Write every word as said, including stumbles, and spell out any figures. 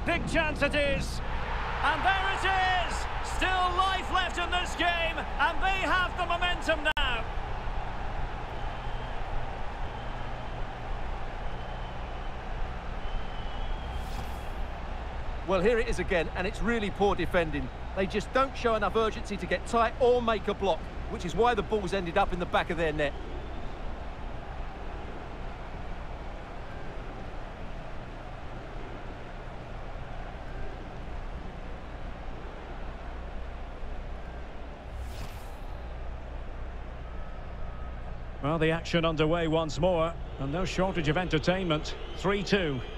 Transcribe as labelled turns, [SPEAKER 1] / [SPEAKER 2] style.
[SPEAKER 1] Big chance it is. And there it is. Still life left in this game, and they have the momentum now.
[SPEAKER 2] Well, here it is again, and it's really poor defending. They just don't show enough urgency to get tight or make a block, which is why the ball's ended up in the back of their net.
[SPEAKER 1] Well, the action underway once more, and no shortage of entertainment. three two.